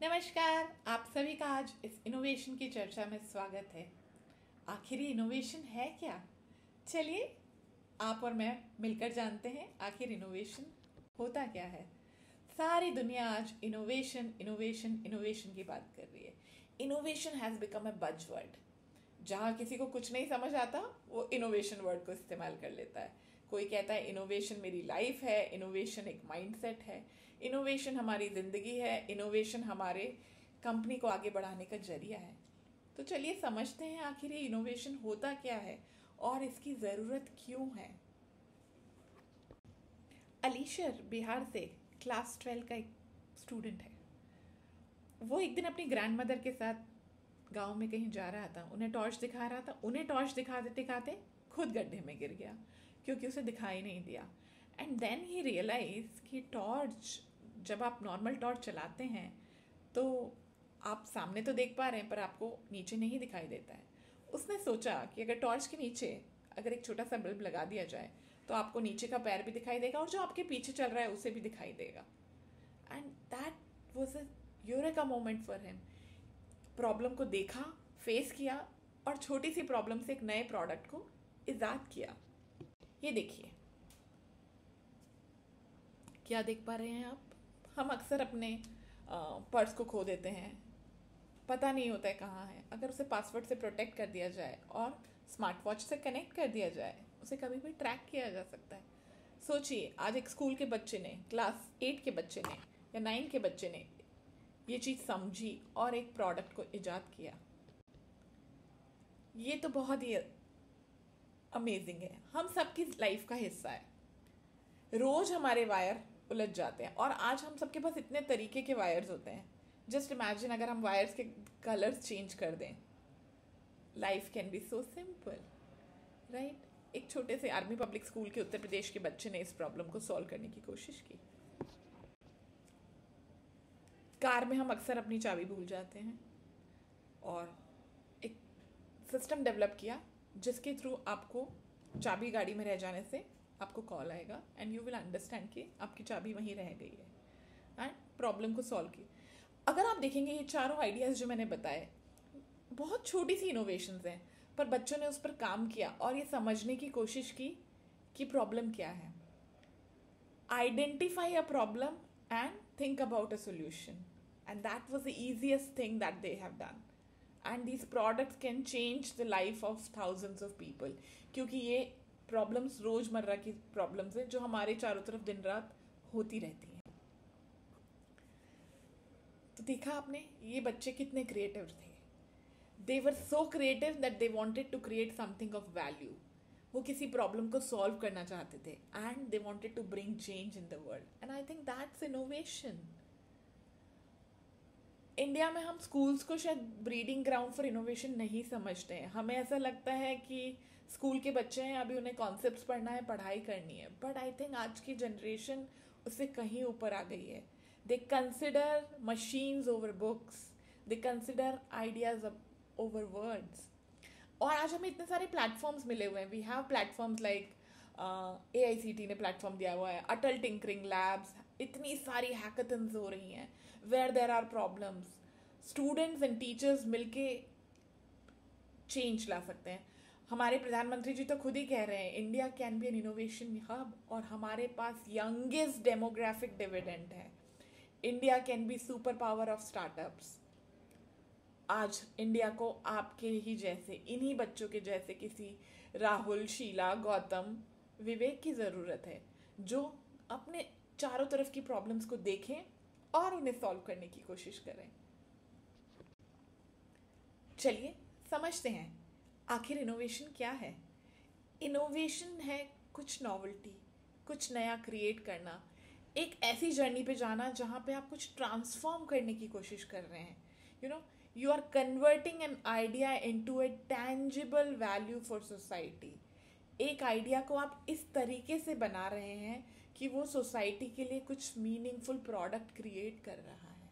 नमस्कार, आप सभी का आज इस इनोवेशन की चर्चा में स्वागत है। आखिर ये इनोवेशन है क्या? चलिए आप और मैं मिलकर जानते हैं आखिर इनोवेशन होता क्या है। सारी दुनिया आज इनोवेशन इनोवेशन इनोवेशन की बात कर रही है। Innovation has become a buzzword. जहाँ किसी को कुछ नहीं समझ आता वो इनोवेशन वर्ड को इस्तेमाल कर लेता है। कोई कहता है इनोवेशन मेरी लाइफ है, इनोवेशन एक माइंडसेट है, इनोवेशन हमारी ज़िंदगी है, इनोवेशन हमारे कंपनी को आगे बढ़ाने का जरिया है। तो चलिए समझते हैं आखिर ये इनोवेशन होता क्या है और इसकी ज़रूरत क्यों है। अलीशर बिहार से क्लास 12 का एक स्टूडेंट है। वो एक दिन अपनी ग्रैंड मदर के साथ गांव में कहीं जा रहा था। उन्हें टॉर्च दिखा रहा था। उन्हें टॉर्च दिखाते दिखाते खुद गड्ढे में गिर गया क्योंकि उसे दिखाई नहीं दिया। एंड देन ही रियलाइज कि टॉर्च, जब आप नॉर्मल टॉर्च चलाते हैं तो आप सामने तो देख पा रहे हैं पर आपको नीचे नहीं दिखाई देता है। उसने सोचा कि अगर टॉर्च के नीचे अगर एक छोटा सा बल्ब लगा दिया जाए तो आपको नीचे का पैर भी दिखाई देगा और जो आपके पीछे चल रहा है उसे भी दिखाई देगा। And that was a eureka moment for him. Problem को देखा, फेस किया और छोटी सी प्रॉब्लम से एक नए प्रोडक्ट को इजाद किया। ये देखिए, क्या देख पा रहे हैं आप? हम अक्सर अपने पर्स को खो देते हैं, पता नहीं होता है कहाँ है। अगर उसे पासवर्ड से प्रोटेक्ट कर दिया जाए और स्मार्ट वॉच से कनेक्ट कर दिया जाए, उसे कभी भी ट्रैक किया जा सकता है। सोचिए, आज एक स्कूल के बच्चे ने, क्लास 8 के बच्चे ने या 9 के बच्चे ने ये चीज़ समझी और एक प्रोडक्ट को इजाद किया। ये तो बहुत ही अमेजिंग है। हम सबकी लाइफ का हिस्सा है। रोज हमारे वायर उलझ जाते हैं और आज हम सबके पास इतने तरीके के वायर्स होते हैं। जस्ट इमेजिन अगर हम वायर्स के कलर्स चेंज कर दें, life can be so simple, right? एक छोटे से आर्मी पब्लिक स्कूल के उत्तर प्रदेश के बच्चे ने इस प्रॉब्लम को सॉल्व करने की कोशिश की। कार में हम अक्सर अपनी चाबी भूल जाते हैं और एक सिस्टम डेवलप किया जिसके थ्रू आपको चाबी गाड़ी में रह जाने से आपको कॉल आएगा एंड यू विल अंडरस्टैंड कि आपकी चाबी वहीं रह गई है एंड प्रॉब्लम को सॉल्व की। अगर आप देखेंगे ये चारों आइडियाज़ जो मैंने बताए बहुत छोटी सी इनोवेशंस हैं, पर बच्चों ने उस पर काम किया और ये समझने की कोशिश की कि प्रॉब्लम क्या है। Identify a problem and think about a solution, and that was the easiest thing that they have done, and these products can change the life of thousands of people क्योंकि ये प्रॉब्लम्स रोजमर्रा की problems हैं जो हमारे चारों तरफ दिन रात होती रहती हैं। तो देखा आपने, ये बच्चे कितने क्रिएटिव थे। They were so creative that they wanted to create something of value. वो किसी प्रॉब्लम को सॉल्व करना चाहते थे and they wanted to bring change in the world, and I think that's innovation. India में हम स्कूल्स को शायद ब्रीडिंग ग्राउंड फॉर इनोवेशन नहीं समझते हैं। हमें ऐसा लगता है कि स्कूल के बच्चे हैं, अभी उन्हें कॉन्सेप्ट्स पढ़ना है, पढ़ाई करनी है। बट आई थिंक आज की जनरेशन उससे कहीं ऊपर आ गई है। They consider machines over books, they consider ideas over words. और आज हमें इतने सारे प्लेटफॉर्म्स मिले हुए हैं। We have platforms like AICT ने प्लेटफॉर्म दिया हुआ है, अटल टिंकरिंग लैब्स, इतनी सारी हैकाथन्स हो रही हैं where there are problems. Students and teachers मिलके चेंज ला सकते हैं। हमारे प्रधानमंत्री जी तो खुद ही कह रहे हैं India can be an innovation hub, और हमारे पास यंगेस्ट डेमोग्राफिक डिविडेंड है। India can be super power of startups. आज इंडिया को आपके ही जैसे, इन्हीं बच्चों के जैसे किसी राहुल, शीला, गौतम, विवेक की ज़रूरत है जो अपने चारों तरफ की प्रॉब्लम्स को देखें और उन्हें सॉल्व करने की कोशिश करें। चलिए समझते हैं आखिर इनोवेशन क्या है। इनोवेशन है कुछ नॉवेल्टी, कुछ नया क्रिएट करना, एक ऐसी जर्नी पे जाना जहाँ पे आप कुछ ट्रांसफॉर्म करने की कोशिश कर रहे हैं। You are converting an idea into a tangible value for society. एक आइडिया को आप इस तरीके से बना रहे हैं कि वो सोसाइटी के लिए कुछ मीनिंगफुल प्रोडक्ट क्रिएट कर रहा है।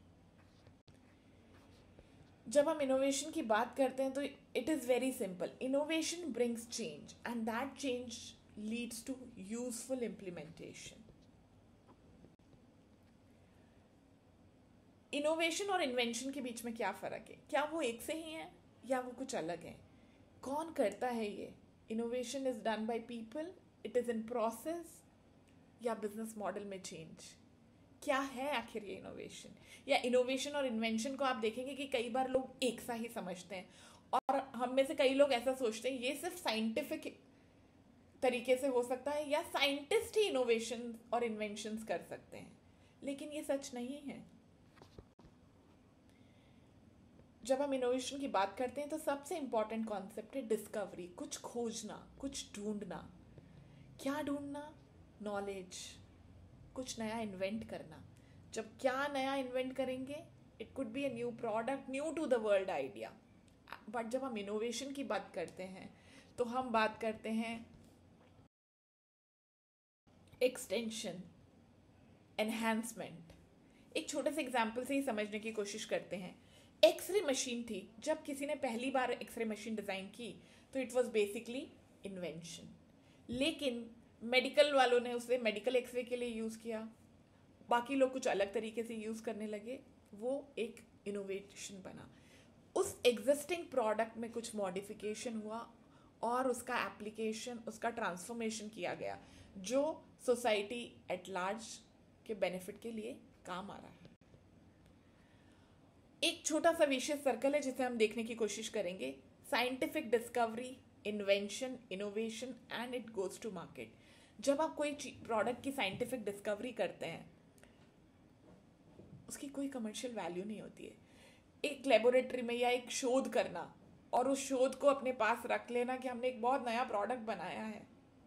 जब हम इनोवेशन की बात करते हैं तो it is very simple. Innovation brings change and that change leads to useful implementation. Innovation और इन्वेंशन के बीच में क्या फ़र्क है? क्या वो एक से ही है या वो कुछ अलग है? कौन करता है ये? Innovation is done by people, it is in process, या बिजनेस मॉडल में चेंज? क्या है आखिर ये इनोवेशन? या इनोवेशन और इन्वेंशन को आप देखेंगे कि कई बार लोग एक सा ही समझते हैं, और हम में से कई लोग ऐसा सोचते हैं ये सिर्फ साइंटिफिक तरीके से हो सकता है, या साइंटिस्ट ही इनोवेशन और इन्वेंशंस कर सकते हैं, लेकिन ये सच नहीं है। जब हम इनोवेशन की बात करते हैं तो सबसे इंपॉर्टेंट कॉन्सेप्ट है डिस्कवरी, कुछ खोजना, कुछ ढूंढना। क्या ढूंढना? नॉलेज, कुछ नया इन्वेंट करना। जब क्या नया इन्वेंट करेंगे, it could be a new product, new to the world idea. But जब हम इनोवेशन की बात करते हैं तो हम बात करते हैं एक्सटेंशन, एनहांसमेंट। एक छोटे से एग्जाम्पल से ही समझने की कोशिश करते हैं। एक्सरे मशीन थी, जब किसी ने पहली बार एक्सरे मशीन डिज़ाइन की तो इट वॉज बेसिकली इन्वेंशन, लेकिन मेडिकल वालों ने उसे मेडिकल एक्सरे के लिए यूज़ किया, बाकी लोग कुछ अलग तरीके से यूज़ करने लगे, वो एक इनोवेशन बना। उस एग्जिस्टिंग प्रोडक्ट में कुछ मॉडिफिकेशन हुआ और उसका एप्लीकेशन, उसका ट्रांसफॉर्मेशन किया गया, जो सोसाइटी एट लार्ज के बेनिफिट के लिए काम आ रहा है। एक छोटा सा विशेष सर्कल है जिसे हम देखने की कोशिश करेंगे। Scientific discovery, invention, innovation and it goes to market. जब आप कोई प्रोडक्ट की साइंटिफिक डिस्कवरी करते हैं, उसकी कोई कमर्शियल वैल्यू नहीं होती है। एक लेबोरेटरी में या एक शोध करना और उस शोध को अपने पास रख लेना कि हमने एक बहुत नया प्रोडक्ट बनाया है,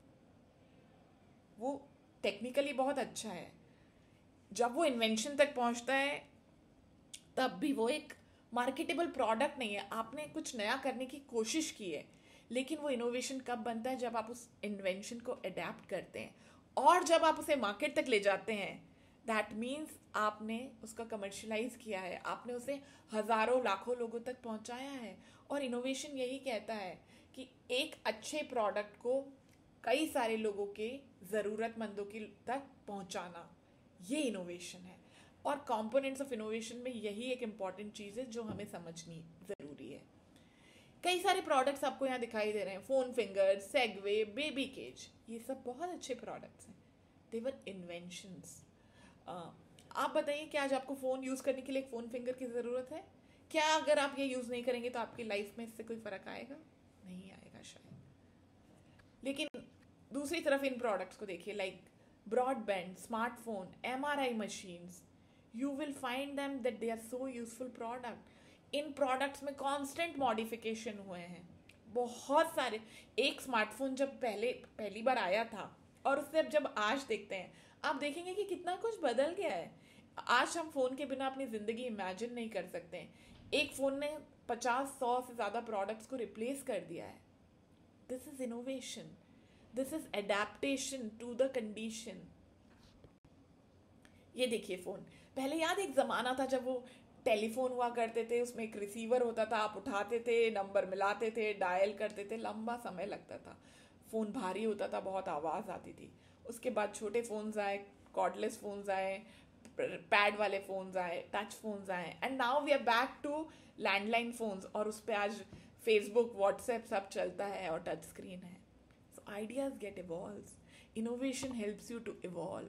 वो टेक्निकली बहुत अच्छा है। जब वो इन्वेंशन तक पहुंचता है तब भी वो एक मार्केटेबल प्रोडक्ट नहीं है, आपने कुछ नया करने की कोशिश की है। लेकिन वो इनोवेशन कब बनता है? जब आप उस इन्वेंशन को अडेप्ट करते हैं और जब आप उसे मार्केट तक ले जाते हैं। दैट मीन्स आपने उसका कमर्शलाइज किया है, आपने उसे हज़ारों लाखों लोगों तक पहुंचाया है। और इनोवेशन यही कहता है कि एक अच्छे प्रोडक्ट को कई सारे लोगों के ज़रूरतमंदों की तक पहुंचाना, ये इनोवेशन है। और कंपोनेंट्स ऑफ इनोवेशन में यही एक इम्पॉर्टेंट चीज़ है जो हमें समझनी ज़रूरी है। कई सारे प्रोडक्ट्स आपको यहाँ दिखाई दे रहे हैं, phone finger, Segway, baby cage, ये सब बहुत अच्छे प्रोडक्ट्स हैं, दे वर इन्वेंशंस। आप बताइए कि आज आपको फ़ोन यूज़ करने के लिए एक फ़ोन फिंगर की ज़रूरत है? क्या अगर आप ये यूज़ नहीं करेंगे तो आपकी लाइफ में इससे कोई फ़र्क आएगा? नहीं आएगा शायद। लेकिन दूसरी तरफ इन प्रोडक्ट्स को देखिए, like broadband, smartphone, MRI machines, you will find them that they are so useful product. इन प्रोडक्ट्स में कॉन्स्टेंट मॉडिफिकेशन हुए हैं, बहुत सारे। एक स्मार्टफोन जब पहली बार आया था और उससे अब जब आज देखते हैं, आप देखेंगे कि कितना कुछ बदल गया है। आज हम फ़ोन के बिना अपनी ज़िंदगी इमेजिन नहीं कर सकते हैं। एक फ़ोन ने 50-100 से ज़्यादा प्रोडक्ट्स को रिप्लेस कर दिया है। This is innovation, this is adaptation to the condition. ये देखिए फ़ोन, पहले याद एक ज़माना था जब वो टेलीफोन हुआ करते थे, उसमें एक रिसीवर होता था, आप उठाते थे, नंबर मिलाते थे, डायल करते थे, लंबा समय लगता था, फ़ोन भारी होता था, बहुत आवाज़ आती थी। उसके बाद छोटे फ़ोन्स आए, कॉर्डलेस फ़ोन्स आए, पैड वाले फ़ोन्स आए, टच फ़ोन्स आए, and now we are back to landline phones, और उस पर आज फेसबुक, व्हाट्सएप सब चलता है और टच स्क्रीन है। So ideas get evolve, innovation helps you to evolve.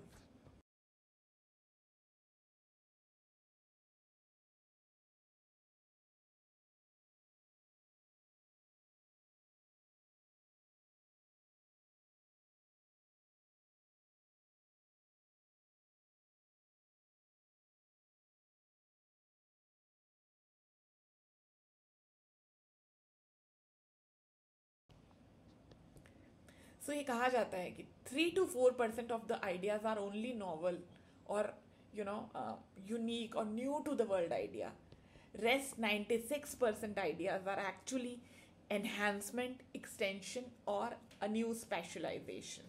So ये कहा जाता है कि 3 to 4% of the ideas are only novel और यूनिक और new to the world idea. Rest 96% ideas are actually enhancement, extension और a new specialisation.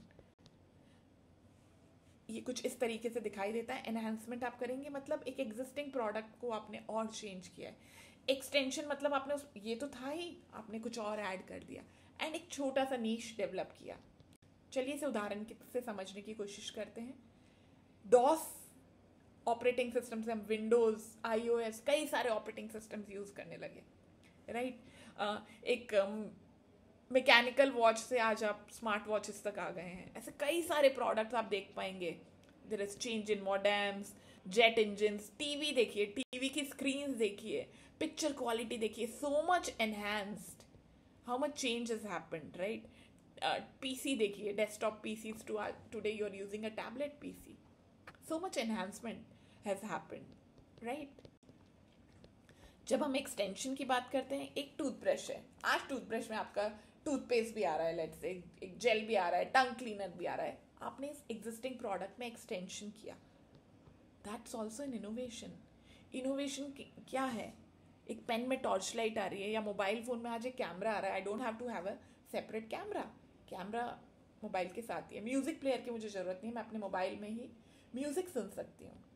ये कुछ इस तरीके से दिखाई देता है। एनहांसमेंट आप करेंगे मतलब एक एग्जिस्टिंग प्रोडक्ट को आपने और चेंज किया है। एक्सटेंशन मतलब आपने ये तो था ही, आपने कुछ और ऐड कर दिया, एंड एक छोटा सा नीश डेवलप किया। चलिए इसे उदाहरण से समझने की कोशिश करते हैं। डॉस ऑपरेटिंग सिस्टम से हम विंडोज, iOS, कई सारे ऑपरेटिंग सिस्टम्स यूज करने लगे, राइट। एक मैकेनिकल वॉच से आज आप स्मार्ट वॉचेस तक आ गए हैं। ऐसे कई सारे प्रोडक्ट्स आप देख पाएंगे। There is change in modems, jet engines, TV देखिए, टीवी की स्क्रीन देखिए, पिक्चर क्वालिटी देखिए, so much enhanced, how much change has happened, right. PC देखिए, desktop PCs, today you are using a tablet PC, so much enhancement has happened, right? जब हम extension की बात करते हैं, एक टूथब्रश है, आज टूथब्रश में आपका टूथपेस्ट भी आ रहा है, लेट्स से एक जेल भी आ रहा है, टंग क्लीनर भी आ रहा है, आपने इस एग्जिस्टिंग प्रोडक्ट में एक्सटेंशन किया, that's also an innovation. Innovation क्या है? एक पेन में टॉर्च लाइट आ रही है, या मोबाइल फोन में आज एक कैमरा आ रहा है, I don't have to have a separate camera mobile के साथ ही है। म्यूजिक प्लेयर की मुझे जरूरत नहीं, मैं अपने मोबाइल में ही म्यूजिक सुन सकती हूँ,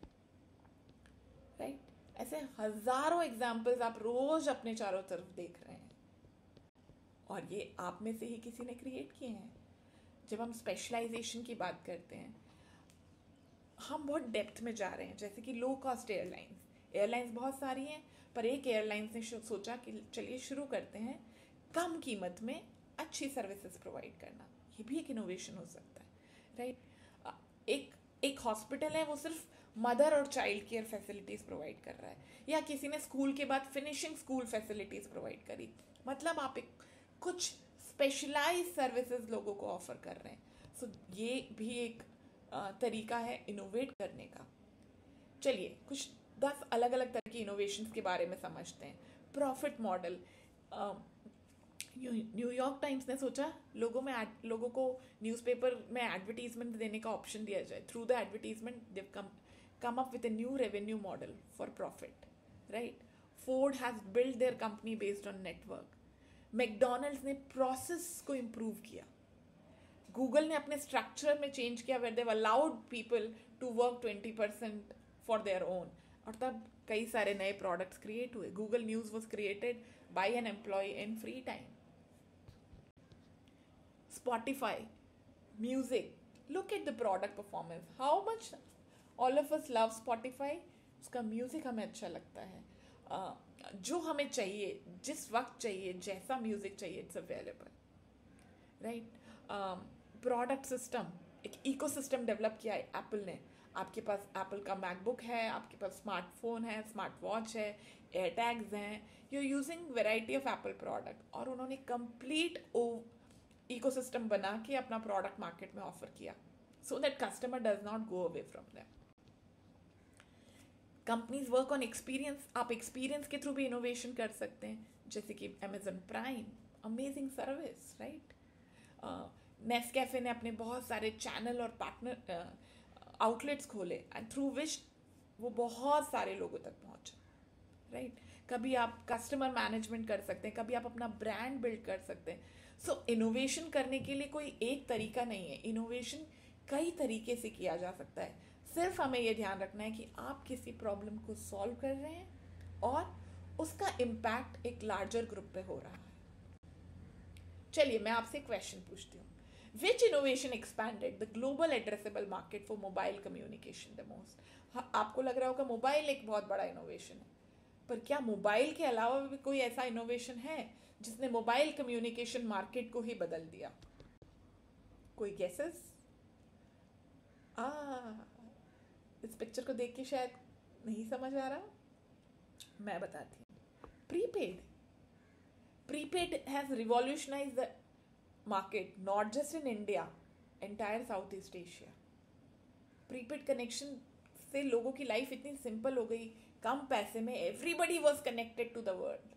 राइट। ऐसे हजारों एग्जाम्पल्स आप रोज अपने चारों तरफ देख रहे हैं, और ये आप में से ही किसी ने क्रिएट किए हैं। जब हम स्पेशलाइजेशन की बात करते हैं, हम बहुत डेप्थ में जा रहे हैं, जैसे कि लो कॉस्ट एयरलाइंस बहुत सारी हैं, पर एक एयरलाइंस ने सोचा कि चलिए शुरू करते हैं कम कीमत में अच्छी सर्विसेज प्रोवाइड करना, ये भी एक इनोवेशन हो सकता है, राइट। एक हॉस्पिटल है, वो सिर्फ मदर और चाइल्ड केयर फैसिलिटीज प्रोवाइड कर रहा है, या किसी ने स्कूल के बाद फिनिशिंग स्कूल फैसिलिटीज प्रोवाइड करी, मतलब आप एक कुछ स्पेशलाइज सर्विसेज लोगों को ऑफर कर रहे हैं। सो ये भी एक तरीका है इनोवेट करने का। चलिए कुछ 10 अलग अलग तरह की इनोवेशंस के बारे में समझते हैं। प्रॉफिट मॉडल, न्यूयॉर्क टाइम्स ने सोचा लोगों को न्यूज़पेपर में एडवर्टीजमेंट देने का ऑप्शन दिया जाए। Through the advertisement they come up with a new revenue model for profit, right? Ford has built their company based on network. McDonald's ने प्रोसेस को इम्प्रूव किया। गूगल ने अपने स्ट्रक्चर में चेंज किया, where they've allowed people to work 20% for their own, और तब कई सारे नए प्रोडक्ट्स क्रिएट हुए। Google news was created by an employ in free time. Spotify, music, look at the product performance, how much all of us love Spotify, उसका music हमें अच्छा लगता है। जो हमें चाहिए, जिस वक्त चाहिए, जैसा म्यूज़िक चाहिए, it's available, right. Product system, एक इकोसिस्टम डेवलप किया है एप्पल ने। आपके पास एप्पल का मैकबुक है, आपके पास स्मार्टफोन है, स्मार्ट वॉच है, एयर टैग्स हैं, you are using variety of Apple product, और उन्होंने कंप्लीट इकोसिस्टम बना के अपना प्रोडक्ट मार्केट में ऑफर किया, so that customer does not go away from them. Companies work on experience, आप एक्सपीरियंस के थ्रू भी इनोवेशन कर सकते हैं, जैसे कि Amazon Prime, amazing service, right. Nescafe ने अपने बहुत सारे चैनल और पार्टनर आउटलेट्स खोले, एंड थ्रू विच वो बहुत सारे लोगों तक पहुंचे, राइट। कभी आप कस्टमर मैनेजमेंट कर सकते हैं, कभी आप अपना ब्रांड बिल्ड कर सकते हैं। सो इनोवेशन करने के लिए कोई एक तरीका नहीं है, इनोवेशन कई तरीके से किया जा सकता है। सिर्फ हमें यह ध्यान रखना है कि आप किसी प्रॉब्लम को सॉल्व कर रहे हैं और उसका इम्पैक्ट एक लार्जर ग्रुप पे हो रहा है। चलिए मैं आपसे क्वेश्चन पूछती हूँ, which innovation expanded the global addressable market for mobile communication the most? आपको लग रहा होगा मोबाइल एक बहुत बड़ा इनोवेशन है, पर क्या मोबाइल के अलावा भी कोई ऐसा इनोवेशन है जिसने मोबाइल कम्युनिकेशन मार्केट को ही बदल दिया? कोई गेसेस? इस पिक्चर को देख के शायद नहीं समझ आ रहा, मैं बताती हूँ। Prepaid has revolutionised the market, not just in India, entire South East Asia. Prepaid connection से लोगों की लाइफ इतनी सिंपल हो गई, कम पैसे में everybody was connected to the world.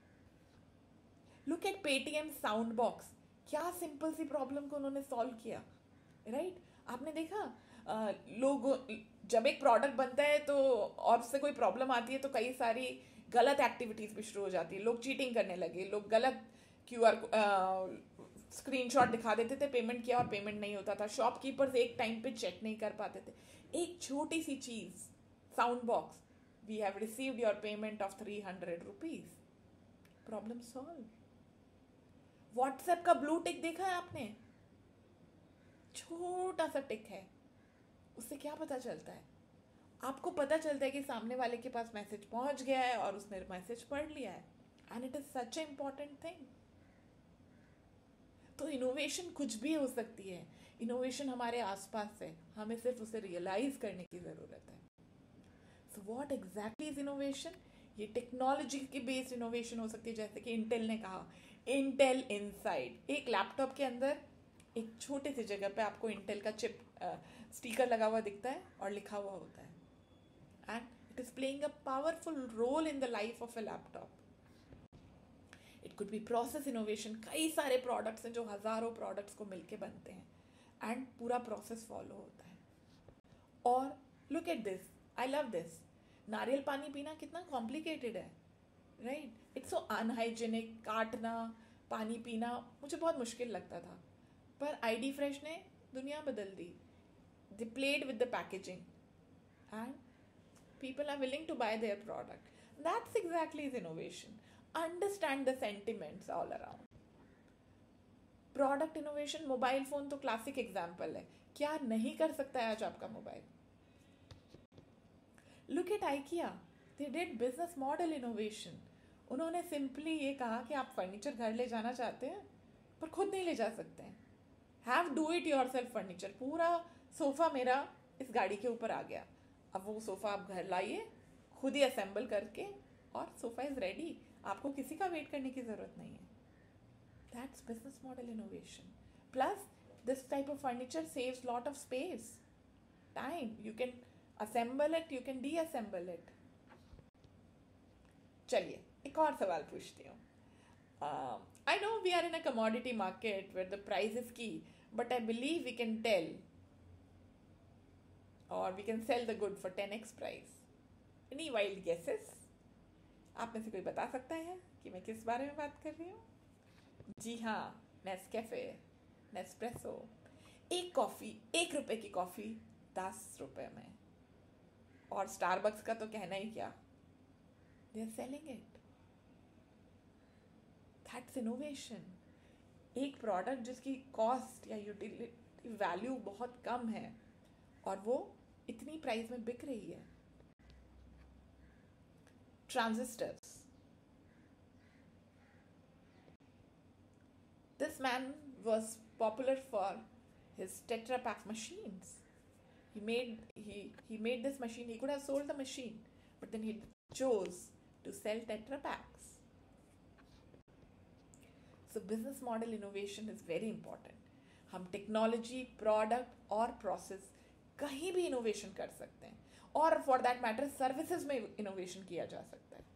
Look at Paytm sound box, क्या सिंपल सी प्रॉब्लम को उन्होंने सॉल्व किया, राइट। आपने देखा लोग जब एक प्रोडक्ट बनता है तो और उससे कोई प्रॉब्लम आती है तो कई सारी गलत एक्टिविटीज भी शुरू हो जाती है। लोग चीटिंग करने लगे, लोग गलत क्यूआर स्क्रीनशॉट दिखा देते थे, पेमेंट किया और पेमेंट नहीं होता था। शॉपकीपर्स एक टाइम पे चेक नहीं कर पाते थे। एक छोटी सी चीज, sound box, we have received your payment of 300 rupees, problem solve. WhatsApp का ब्लू टिक देखा है आपने? छोटा सा टिक है, उससे क्या पता चलता है? आपको पता चलता है कि सामने वाले के पास मैसेज पहुंच गया है और उसने मैसेज पढ़ लिया है, and it is such a important thing. तो इनोवेशन कुछ भी हो सकती है, इनोवेशन हमारे आसपास है, हमें सिर्फ उसे रियलाइज करने की ज़रूरत है। So what exactly is innovation? ये टेक्नोलॉजी की बेस्ड इनोवेशन हो सकती है, जैसे कि इंटेल ने कहा, इंटेल इनसाइड। एक लैपटॉप के अंदर एक छोटे सी जगह पे आपको इंटेल का चिप स्टिकर लगा हुआ दिखता है और लिखा हुआ होता है, and it is playing a powerful role in the life of a laptop. It could be process innovation, कई सारे प्रोडक्ट्स हैं जो हज़ारों प्रोडक्ट्स को मिलके बनते हैं एंड पूरा प्रोसेस फॉलो होता है। और look at this, I love this, नारियल पानी पीना कितना कॉम्प्लिकेटेड है, राइट? इट्स सो अनहाइजेनिक, काटना, पानी पीना मुझे बहुत मुश्किल लगता था, पर आईडी फ्रेश ने दुनिया बदल दी। They played with the packaging and people are willing to buy their product. That's exactly is innovation. Understand the sentiments all around. Product innovation, mobile phone तो क्लासिक एग्जाम्पल है। क्या नहीं कर सकता है आज आपका mobile? Look at IKEA, they did business model innovation. उन्होंने सिंपली ये कहा कि आप फर्नीचर घर ले जाना चाहते हैं पर खुद नहीं ले जा सकते हैं, have do it yourself furniture. पूरा सोफा मेरा इस गाड़ी के ऊपर आ गया, अब वो सोफा आप घर लाइए, खुद ही असेंबल करके, और सोफा इज रेडी, आपको किसी का वेट करने की जरूरत नहीं है। That's business model innovation. Plus this type of furniture saves lot of space, time, you can assemble it, you can de assemble it. चलिए एक और सवाल पूछती हूँ। I know we are in a commodity market where the price is key, but I believe we can tell or we can sell the good for 10x price. Any wild guesses? आप में से कोई बता सकता है कि मैं किस बारे में बात कर रही हूँ? जी हाँ, नेस्कैफे, नेस्प्रेसो। एक कॉफ़ी, 1 रुपए की कॉफ़ी 10 रुपए में, और स्टारबक्स का तो कहना ही क्या, they are selling it. That's innovation. एक प्रोडक्ट जिसकी कॉस्ट या यूटिलिटी वैल्यू बहुत कम है और वो इतनी प्राइस में बिक रही है। Transistors, this man was popular for his Tetra Pak machines. He made this machine. He could have sold the machine, but then he chose to sell Tetra Paks. So business model innovation is very important. हम technology, product और process कहीं भी innovation कर सकते हैं, और for that matter services में innovation किया जा सकता है।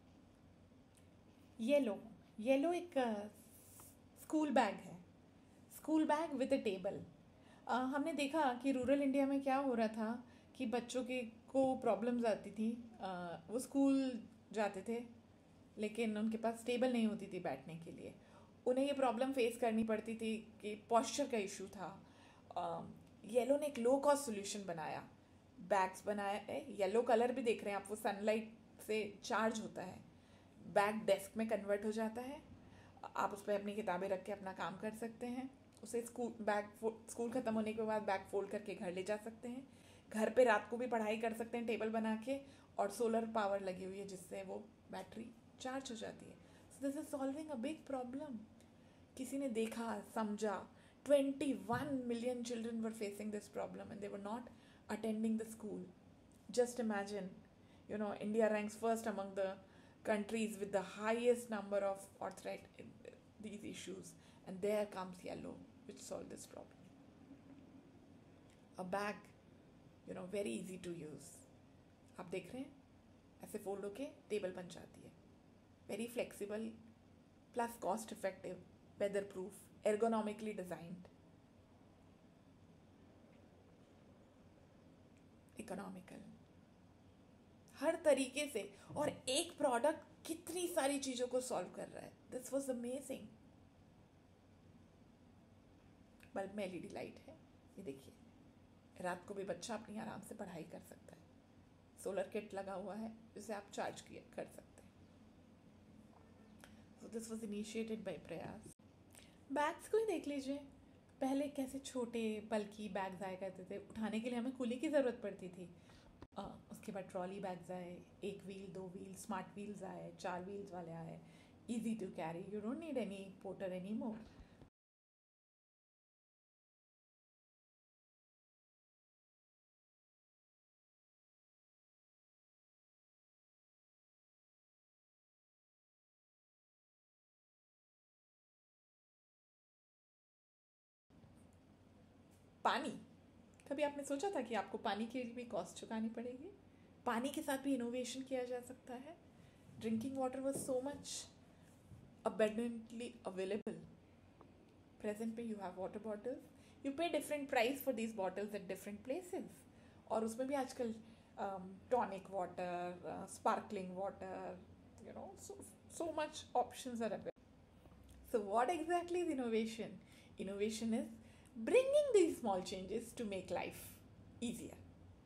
येलो एक स्कूल बैग है, school bag with a table. हमने देखा कि रूरल इंडिया में क्या हो रहा था कि बच्चों के को प्रॉब्लम्स आती थी, वो स्कूल जाते थे लेकिन उनके पास टेबल नहीं होती थी बैठने के लिए। उन्हें ये प्रॉब्लम फेस करनी पड़ती थी कि पॉस्चर का इशू था। येलो ने एक लो कॉस्ट सोल्यूशन बनाया, बैग्स बनाए, येलो कलर भी देख रहे हैं आप, वो सनलाइट से चार्ज होता है, बैग डेस्क में कन्वर्ट हो जाता है, आप उस पर अपनी किताबें रख के अपना काम कर सकते हैं, उसे स्कूल ख़त्म होने के बाद बैग फोल्ड करके घर ले जा सकते हैं, घर पे रात को भी पढ़ाई कर सकते हैं टेबल बना के, और सोलर पावर लगी हुई है जिससे वो बैटरी चार्ज हो जाती है। So this is solving a big problem. किसी ने देखा, समझा, 21 million children were facing this problem and they were not attending the school. Just imagine, India ranks first among the countries with the highest number of these issues, and there comes yellow, which solved this problem. A bag, very easy to use. आप देख रहे हैं, ऐसे fold होके table बन जाती है, very flexible, plus cost effective, weather proof, ergonomically designed, economical, हर तरीके से, और एक प्रोडक्ट कितनी सारी चीजों को सॉल्व कर रहा है। This was amazing. बल्ब में एलईडी लाइट है, ये देखिए, रात को भी बच्चा अपनी आराम से पढ़ाई कर सकता है, सोलर किट लगा हुआ है जिसे आप चार्ज कर सकते हैं। So this was initiated by Prayas. Bags को ही देख लीजिए, पहले कैसे छोटे बल्कि बैग्स आया करते थे, उठाने के लिए हमें कुली की ज़रूरत पड़ती थी, उसके बाद ट्रॉली बैग्स आए, एक व्हील, दो व्हील, स्मार्ट व्हील्स आए, चार व्हील्स वाले आए, easy to carry, you don't need any porter any more. पानी, कभी आपने सोचा था कि आपको पानी की भी कॉस्ट चुकानी पड़ेगी? पानी के साथ भी इनोवेशन किया जा सकता है. Drinking water was so much abundantly available. Present में you have water bottles, you pay different price for these bottles at different places. और उसमें भी आजकल tonic water, sparkling water, you know, so much options are available. So what exactly is innovation? Innovation is bringing these small changes to make life easier.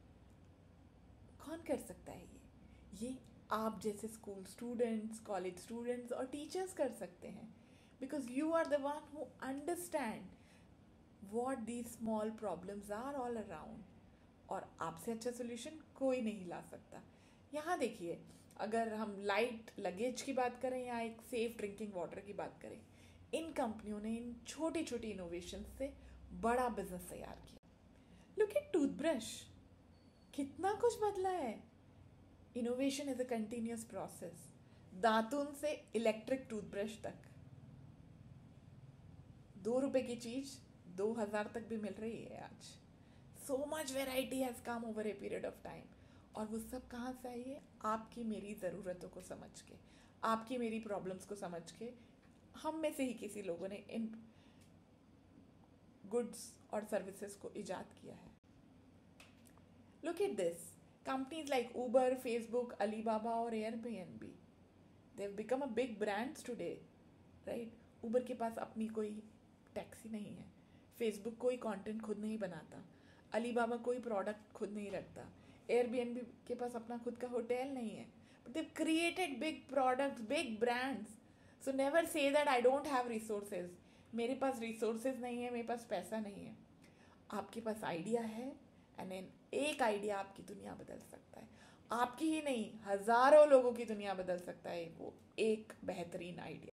कौन कर सकता है ये आप जैसे स्कूल स्टूडेंट्स, कॉलेज स्टूडेंट्स और टीचर्स कर सकते हैं, because you are the one who understand what these small problems are all around. और आपसे अच्छा सोल्यूशन कोई नहीं ला सकता. यहाँ देखिए, अगर हम लाइट लगेज की बात करें या एक सेफ ड्रिंकिंग वाटर की बात करें, इन कंपनियों ने इन छोटी छोटी इनोवेशन से बड़ा बिजनेस तैयार किया. लुक एट टूथब्रश, कितना कुछ बदला है. Innovation is a continuous process. दातुन से इलेक्ट्रिक टूथब्रश तक, 2 रुपए की चीज 2000 तक भी मिल रही है आज. So much variety has come over a period of time. और वो सब कहाँ से आई है? आपकी मेरी ज़रूरतों को समझ के, आपकी मेरी प्रॉब्लम्स को समझ के, हम में से ही किसी लोगों ने इन गुड्स और सर्विसेज को इजाद किया है. Look at this, companies like Uber, Facebook, Alibaba और Airbnb, they've become a big brands today, right? Uber के पास अपनी कोई टैक्सी नहीं है, Facebook कोई कंटेंट खुद नहीं बनाता, Alibaba कोई प्रोडक्ट खुद नहीं रखता, Airbnb के पास अपना खुद का होटल नहीं है, but they've created big products, big brands. So never say that I don't have resources. मेरे पास resources नहीं है, मेरे पास पैसा नहीं है. आपके पास आइडिया है, एंड एक आइडिया आपकी दुनिया बदल सकता है. आपकी ही नहीं, हजारों लोगों की दुनिया बदल सकता है वो एक बेहतरीन idea.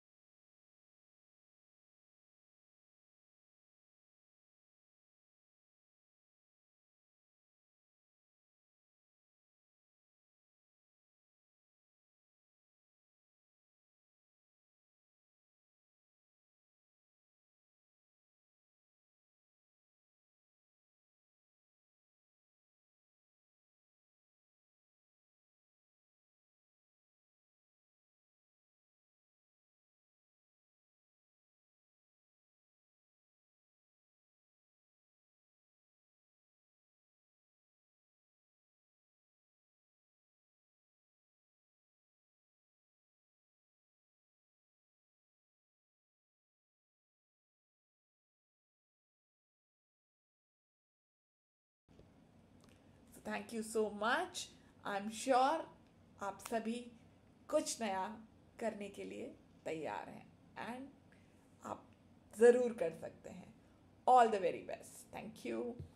Thank you so much. I am sure आप सभी कुछ नया करने के लिए तैयार हैं, एंड आप ज़रूर कर सकते हैं. All the very best. Thank you.